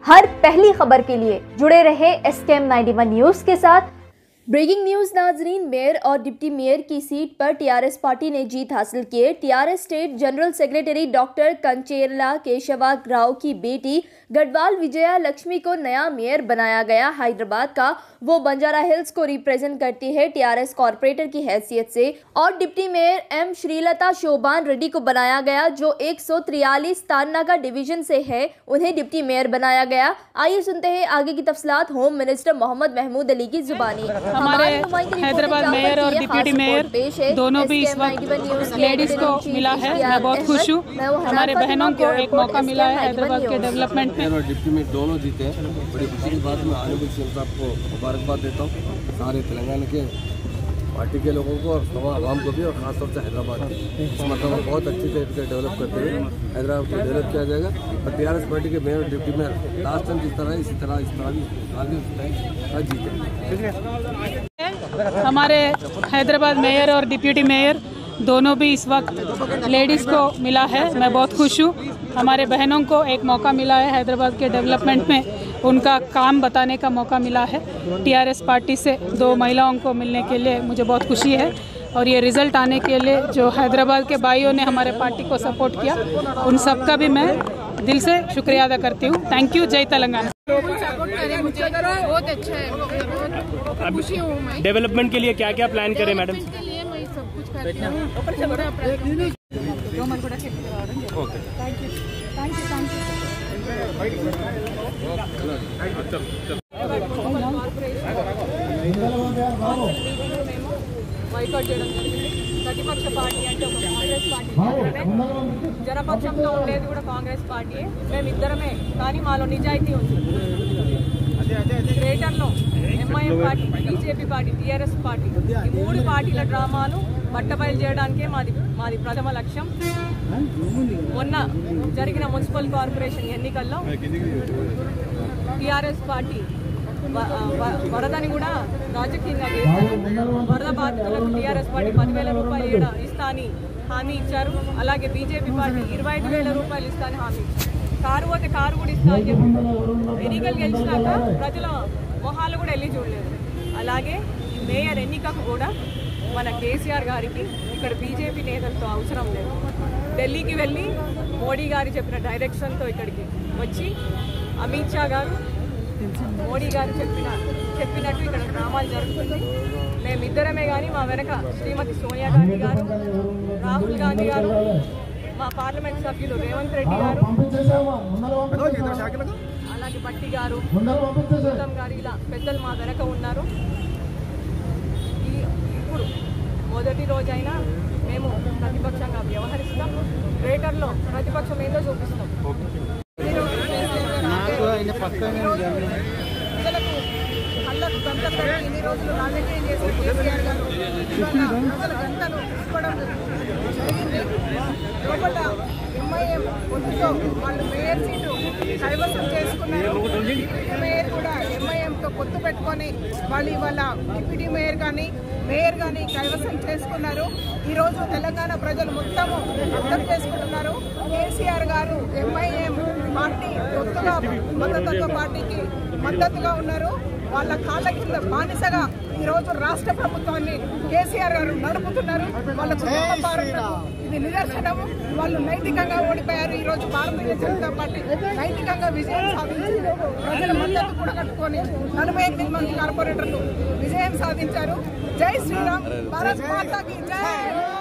हर पहली खबर के लिए जुड़े रहे SKM 91 न्यूज के साथ। ब्रेकिंग न्यूज नाजरीन, मेयर और डिप्टी मेयर की सीट पर टीआरएस पार्टी ने जीत हासिल की है। TRS state general secretary doctor Kancherla Keshava Rao की बेटी गढ़वाल विजया लक्ष्मी को नया मेयर बनाया गया। हैदराबाद का वो बंजारा हिल्स को रिप्रेजेंट करती है टीआरएस कॉर्पोरेटर की हैसियत से। और deputy mayor M Srilatha Shobhan Reddy को बनाया गया, जो 143 तारनाका डिवीजन से है, उन्हें डिप्टी मेयर बनाया गया। आइए सुनते हैं आगे की तफसीलात होम मिनिस्टर मोहम्मद महमूद अली की जुबानी। हमारे हैदराबाद मेयर और डिप्टी मेयर दोनों भी इस वक्त लेडीज को मिला है। मैं बहुत खुश हूँ। हमारे बहनों को एक मौका मिला है हैदराबाद के डेवलपमेंट में। और डिप्टी मेयर दोनों जीते हैं। बड़ी खुशी की बात मैं आने सीएम साहब को मुबारकबाद देता हूँ, सारे तेलंगाना के पार्टी के लोगों को और तमाम आवाम को भी, और खासतौर से हैदराबाद के। इस मतलब बहुत अच्छी तरीके से डेवलप करते हुए हैदराबाद को डेवलप किया जाएगा। और टीआरएस पार्टी के मेयर और डिप्टी मेयर लास्ट टाइम जिस तरह इसी तरह भी आगे जीते। हमारे हैदराबाद मेयर और डिप्टी मेयर दोनों भी इस वक्त लेडीज़ को मिला है। मैं बहुत खुश हूँ। हमारे बहनों को एक मौका मिला है हैदराबाद के डेवलपमेंट में, उनका काम बताने का मौका मिला है। टीआरएस पार्टी से 2 महिलाओं को मिलने के लिए मुझे बहुत खुशी है। और ये रिज़ल्ट आने के लिए जो हैदराबाद के भाइयों ने हमारे पार्टी को सपोर्ट किया, उन सब का भी मैं दिल से शुक्रिया अदा करती हूँ। Thank you. जय तेलंगाना। सपोर्ट करें मुझे, बहुत अच्छा है, बहुत खुशी हूँ मैं। डेवलपमेंट के लिए क्या क्या प्लान करें मैडम? के लिए मैं सब कुछ करती हूँ। వైకౌట్ చేయడం జరిగింది. ప్రతిపక్ష పార్టీ అంటే ఒక కాంగ్రెస్ పార్టీ మాత్రమే, జనపక్షంలో ఉండేది కూడా కాంగ్రెస్ పార్టీ. మేమిద్దరమే, కానీ మాలో నిజాయితీ ఉంది. గ్రేటర్లో MIM party, BJP party, TRS party, ఈ 3 పార్టీల డ్రామాను బట్టబయలు చేయడానికే మాది ప్రథమ లక్ష్యం. మొన్న జరిగిన మున్సిపల్ కార్పొరేషన్ ఎన్నికల్లో టీఆర్ఎస్ పార్టీ వరదని కూడా రాజకీయంగా చేశారు. వరద బాధితులకు టీఆర్ఎస్ పార్టీ 10,000 రూపాయలు ఇస్తా అని హామీ ఇచ్చారు. అలాగే బీజేపీ పార్టీ 25,000 రూపాయలు ఇస్తా అని హామీ ఇచ్చారు. కారు పోతే కారు కూడా ఇస్తా అని చెప్పి ఎన్నికలు గెలిచినాక ప్రజల మొహాలు కూడా వెళ్ళి చూడలేదు. అలాగే ఈ మేయర్ ఎన్నికకు కూడా మన కేసీఆర్ గారికి ఇక్కడ బీజేపీ నేతలతో అవసరం లేదు. ఢిల్లీకి వెళ్ళి మోడీ గారు చెప్పిన డైరెక్షన్తో ఇక్కడికి వచ్చి అమిత్ షా గారు మోడీ గారు చెప్పినట్టు ఇక్కడ డ్రామాలు జరుగుతుంది. మేమిద్దరమే కానీ మా వెనక శ్రీమతి సోనియా గాంధీ గారు, రాహుల్ గాంధీ గారు, మా పార్లమెంట్ సభ్యులు రేవంత్ రెడ్డి గారు, అలాగే భట్టి గారు, ఉత్తమ్ గారు, ఇలా పెద్దలు మా వెనక ఉన్నారు. ఇప్పుడు మొదటి రోజైనా మేము ప్రతిపక్షంగా వ్యవహరిస్తాం. గ్రేటర్లో ప్రతిపక్షం ఏందో చూపిస్తాం. ప్రజలకు కళ్ళకు గంటలు కట్టి ఇన్ని రోజులు రాజకీయం చేసిన కేసీఆర్ గారు ప్రజల గంటలు ఇవ్వడం జరిగింది. లోపల ఎంఐఎం పొత్తుతో వాళ్ళు మేయర్ సీటు కైవసం చేసుకున్నారు. మేయర్ కూడా ఎంఐఎంతో పొత్తు పెట్టుకొని వాళ్ళు ఇవాళ డిప్యూటీ మేయర్ కానీ మేయర్ కానీ కైవసం చేసుకున్నారు. ఈరోజు తెలంగాణ ప్రజలు మొత్తము అర్థం చేసుకుంటున్నారు. కేసీఆర్ గారు ఎంఐఎం పార్టీ పొత్తుగా మద్దతు పార్టీకి మద్దతుగా ఉన్నారు. వాళ్ళ కాళ్ళ కింద బానిసగా ఈరోజు రాష్ట్ర ప్రభుత్వాన్ని కేసీఆర్ గారు నడుపుతున్నారు. వాళ్ళ కుటుంబ పార్టీలకు ఇది నిదర్శనము. వాళ్ళు నైతికంగా ఓడిపోయారు. ఈరోజు భారతీయ జనతా పార్టీ నైతికంగా విజయం సాధించి ప్రజల మద్దతు కూడా కట్టుకొని 48 మంది కార్పొరేటర్లు విజయం సాధించారు. జై శ్రీరామ్, భారత్ మాతాకి జై.